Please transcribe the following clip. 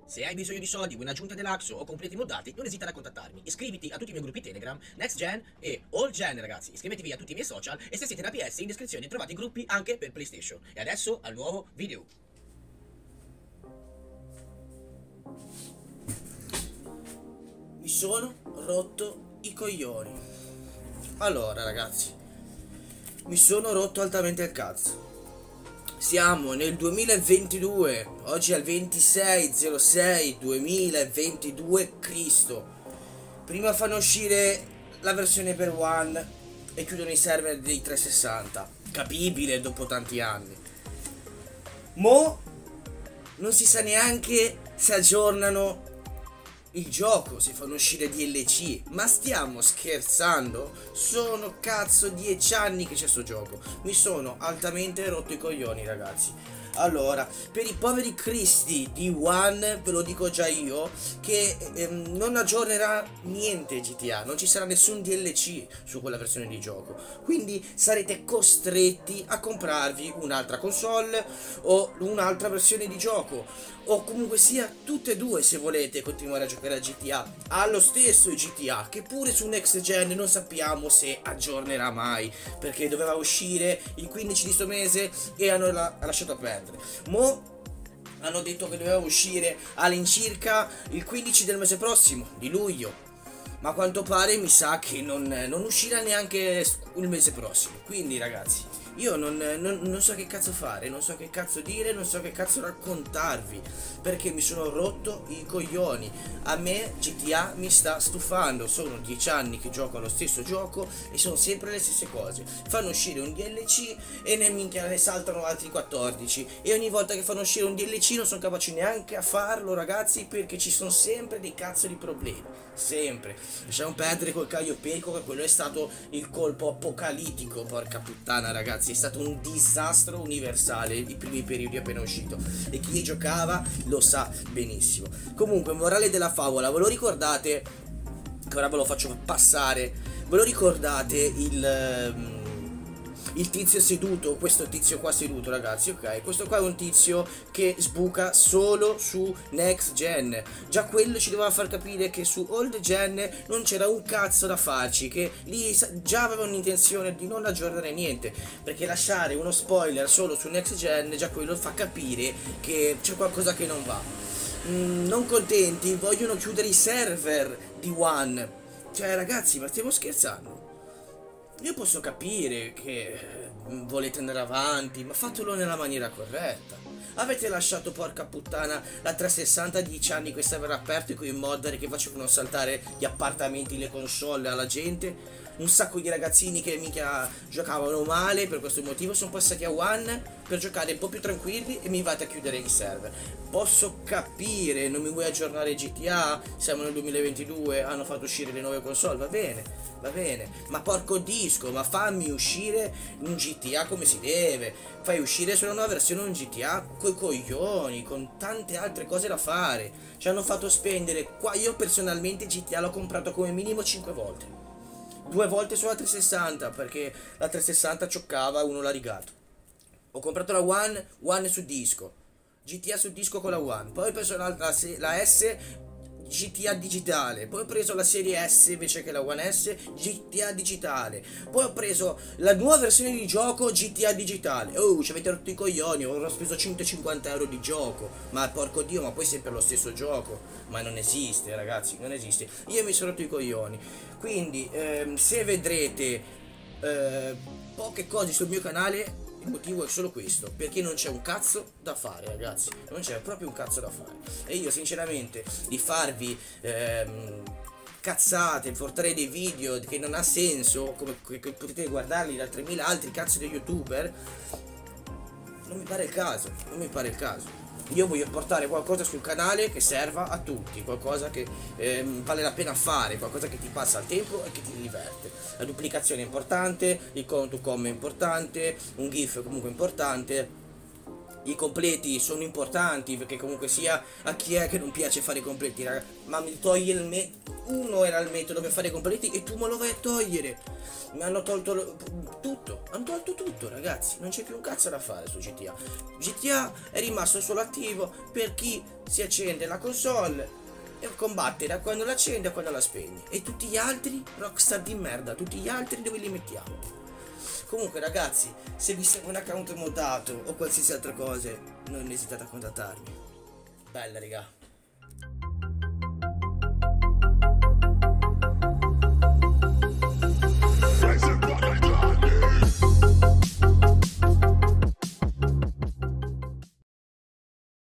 Se hai bisogno di soldi, vuoi un'aggiunta dell'Axo o completi moddati, non esitare a contattarmi. Iscriviti a tutti i miei gruppi Telegram, Next Gen e All Gen, ragazzi. Iscrivetevi a tutti i miei social e se siete da PS in descrizione trovate i gruppi anche per PlayStation. E adesso al nuovo video. Mi sono rotto i coglioni. Allora, ragazzi, mi sono rotto altamente il cazzo. Siamo nel 2022, oggi è il 26/06/2022 Cristo. Prima fanno uscire la versione per One e chiudono i server dei 360. Capibile dopo tanti anni. Mo non si sa neanche se aggiornano il gioco, si fanno uscire DLC. Ma stiamo scherzando? Sono cazzo 10 anni che c'è sto gioco. Mi sono altamente rotto i coglioni, ragazzi. Allora, per i poveri cristi di One, ve lo dico già io, che non aggiornerà niente GTA, non ci sarà nessun DLC su quella versione di gioco. Quindi sarete costretti a comprarvi un'altra console o un'altra versione di gioco, o comunque sia tutte e due se volete continuare a giocare a GTA. Allo stesso GTA, che pure su Next Gen non sappiamo se aggiornerà mai, perché doveva uscire il 15 di sto mese e hanno lasciato perdere. Mo hanno detto che doveva uscire all'incirca il 15 del mese prossimo, di luglio, ma a quanto pare mi sa che non uscirà neanche il mese prossimo. Quindi, ragazzi, io non so che cazzo fare, non so che cazzo dire, non so che cazzo raccontarvi, perché mi sono rotto i coglioni. A me GTA mi sta stufando, sono 10 anni che gioco allo stesso gioco e sono sempre le stesse cose. Fanno uscire un DLC e ne saltano altri 14, e ogni volta che fanno uscire un DLC non sono capaci neanche a farlo, ragazzi, perché ci sono sempre dei cazzo di problemi, sempre. Lasciamo perdere col Caio Perico, che quello è stato il colpo apocalittico, porca puttana, ragazzi. È stato un disastro universale i primi periodi appena uscito, e chi giocava lo sa benissimo. Comunque, morale della favola, ve lo ricordate? Che ora ve lo faccio passare. Ve lo ricordate il tizio seduto, questo tizio qua seduto, ragazzi, ok? Questo qua è un tizio che sbuca solo su Next Gen. Già quello ci doveva far capire che su Old Gen non c'era un cazzo da farci, che lì già avevano intenzione di non aggiornare niente, perché lasciare uno spoiler solo su Next Gen, già quello fa capire che c'è qualcosa che non va. Non contenti, vogliono chiudere i server di One. Cioè, ragazzi, ma stiamo scherzando? Io posso capire che volete andare avanti, ma fatelo nella maniera corretta. Avete lasciato, porca puttana, la 360 10 anni che server aperto, con i modder che facevano saltare gli appartamenti, le console alla gente. Un sacco di ragazzini che mica giocavano male, per questo motivo sono passati a One per giocare un po' più tranquilli, e mi fate a chiudere i server. Posso capire, non mi vuoi aggiornare GTA, siamo nel 2022, hanno fatto uscire le nuove console, va bene, ma porco disco, ma fammi uscire un GTA come si deve. Fai uscire sulla nuova versione un GTA coi coglioni, con tante altre cose da fare. Ci hanno fatto spendere, qua io personalmente GTA l'ho comprato come minimo 5 volte. 2 volte sulla 360, perché la 360 cioccava, uno l'ha rigato. Ho comprato la One su disco, GTA su disco con la One, poi ho preso la S, GTA digitale, poi ho preso la serie S invece che la One S, GTA digitale, poi ho preso la nuova versione di gioco GTA digitale. Oh, ci avete rotto i coglioni, ho speso 150 euro di gioco, ma porco dio, ma poi sempre lo stesso gioco, ma non esiste, ragazzi, non esiste. Io mi sono rotto i coglioni, quindi se vedrete poche cose sul mio canale, il motivo è solo questo, perché non c'è un cazzo da fare, ragazzi, non c'è proprio un cazzo da fare. E io sinceramente di farvi cazzate, portare dei video che non ha senso, come che potete guardarli da 3000 altri cazzo di youtuber, non mi pare il caso, non mi pare il caso. Io voglio portare qualcosa sul canale che serva a tutti, qualcosa che vale la pena fare, qualcosa che ti passa il tempo e che ti diverte. La duplicazione è importante, il con to com è importante, un GIF è comunque importante, I completi sono importanti perché comunque sia a chi è che non piace fare i completi, raga. Ma mi toglie il uno era il metodo per fare i completi e tu me lo vai a togliere. Mi hanno tolto tutto, hanno tolto tutto, ragazzi. Non c'è più un cazzo da fare su GTA. GTA è rimasto solo attivo per chi si accende la console e combatte da quando la accende a quando la spegne. E tutti gli altri, rockstar di merda, tutti gli altri dove li mettiamo? Comunque ragazzi, se vi serve un account modato o qualsiasi altra cosa, non esitate a contattarmi. Bella, raga.